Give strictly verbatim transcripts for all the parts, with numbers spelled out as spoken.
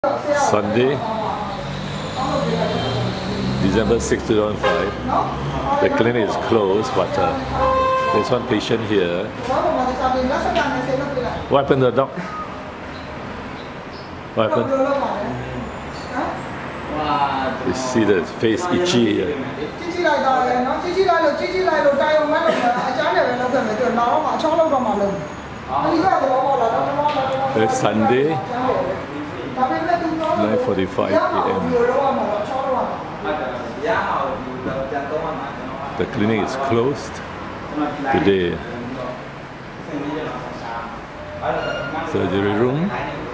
Sunday, December sixth, two thousand five. The clinic is closed, but uh, there's one patient here. What happened to the dog? What happened? You see the face itchy. It's Sunday, nine forty-five A M The clinic is closed today. Surgery room.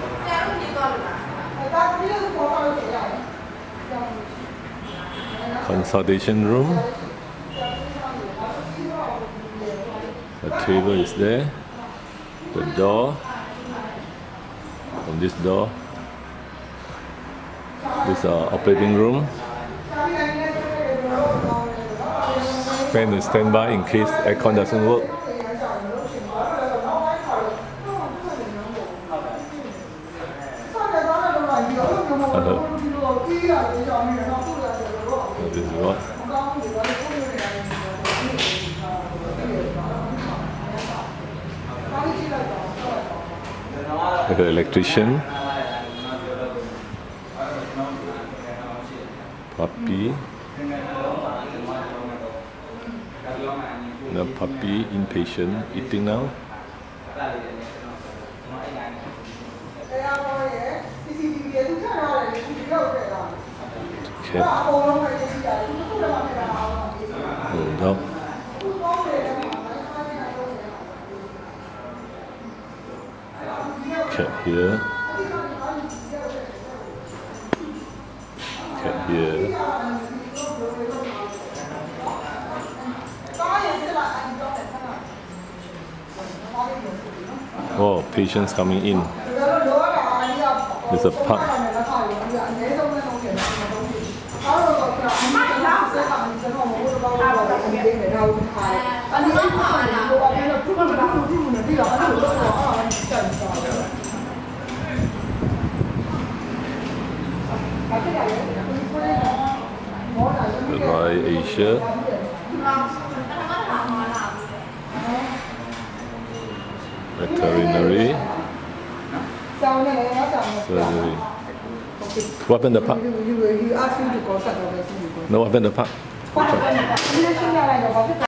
Consultation room. The table is there. The door. From this door. This is our operating room. Fan is standby in case aircon doesn't work. Uh-huh. This is what? Like an electrician. Puppy. The puppy inpatient eating now. Cat. Bulldog. Cat here. Cat here. Oh, patients coming in. There's a pup. Royal Asia Veterinary Surgery. What happened to the pup? No, what happened to the pup?